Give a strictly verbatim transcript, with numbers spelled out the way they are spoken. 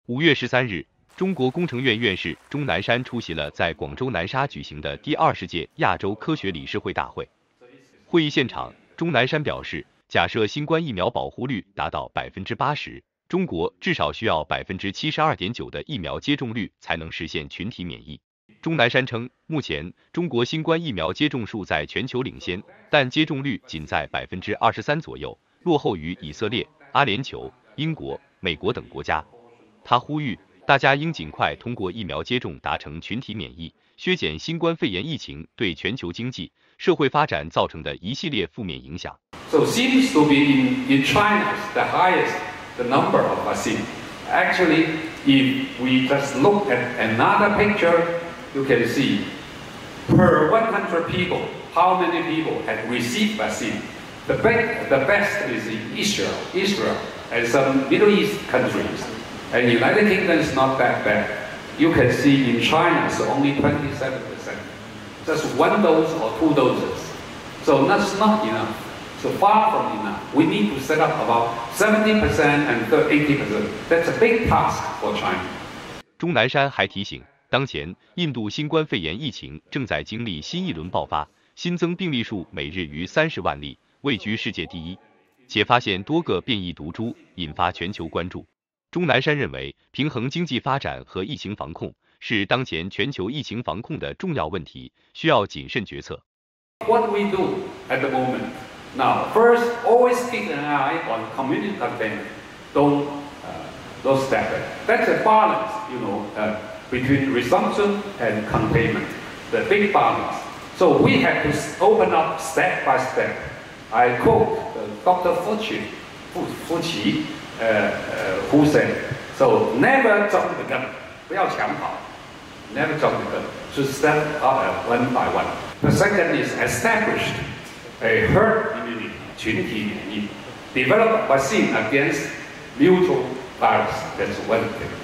五月十三日，中国工程院院士钟南山出席了在广州南沙举行的第二十届亚洲科学理事会大会。会议现场，钟南山表示，假设新冠疫苗保护率达到百分之八十，中国至少需要百分之七十二点九的疫苗接种率才能实现群体免疫。钟南山称，目前中国新冠疫苗接种数在全球领先，但接种率仅在百分之二十三左右，落后于以色列、阿联酋、英国、美国等国家。他呼吁大家应尽快通过疫苗接种达成群体免疫，削减新冠肺炎疫情对全球经济、社会发展造成的一系列负面影响。 So seems to be in, in China the highest the number of vaccine. Actually, if we just look at another picture, you can see per one hundred people, how many people had received vaccine. The, be- the best is in Israel, Israel and some Middle East countries. And the United Kingdom is not that bad. You can see in China it's only twenty-seven percent. Just one dose or two doses. So that's not enough. So far from enough. We need to set up about seventy percent and eighty percent. That's a big task for China. 钟南山还提醒，当前印度新冠肺炎疫情正在经历新一轮爆发，新增病例数每日逾三十万例，位居世界第一，且发现多个变异毒株，引发全球关注。钟南山认为，平衡经济发展和疫情防控是当前全球疫情防控的重要问题，需要谨慎决策。 What we do at the moment now, first, always keep an eye on community containment. Don't uh, don't step it. That's a balance, you know, uh, between resumption and containment. The big balance. So we have to open up step by step. I quote uh, Doctor Fuchi, Fuchi. Uh, uh, who said, so never jump the gun, 不要抢跑 never jump the gun, to step up uh, one by one. The second is established a herd immunity, 群体免疫, develop vaccine against neutral virus, that's one thing.